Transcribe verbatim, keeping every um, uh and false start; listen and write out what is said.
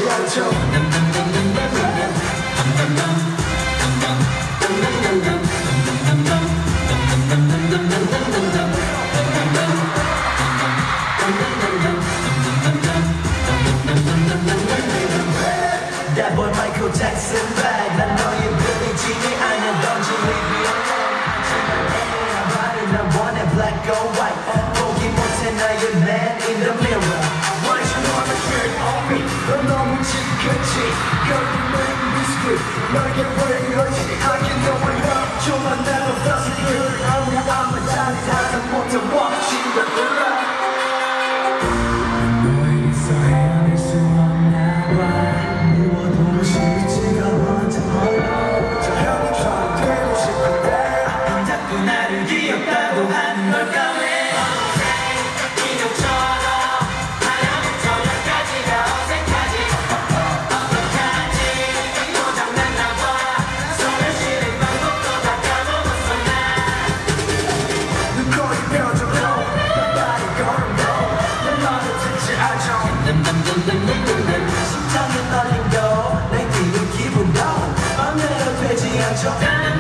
되지 않죠. That boy Michael Jackson bag 난 너의 Billie Jean이 아니던지 leave me alone 나만은 난 원해 black or white 보기 못해 나의 man in the mirror Why you wanna trick on me 넌 너무 지긋지 결국은 biscuit 너에게 왜 이러지 I can know my love 좀만 내가 fast good 아무리 아무 자리 하자 못해 walk Cinderella 너에게 서 헤어날 수 없나 봐 나를 귀엽다고 하는 걸까 왜 인형처럼 하나부터 열까지가 어색하지 어떡하지 고장났나 봐 손을 실은 방법도 다 까먹었어 난 눈코입 펴줘도 나발이 걸음도 내 말을 듣지 않죠 심장의 떨림도 내 뛰는 기분도 맘대로 되지 않죠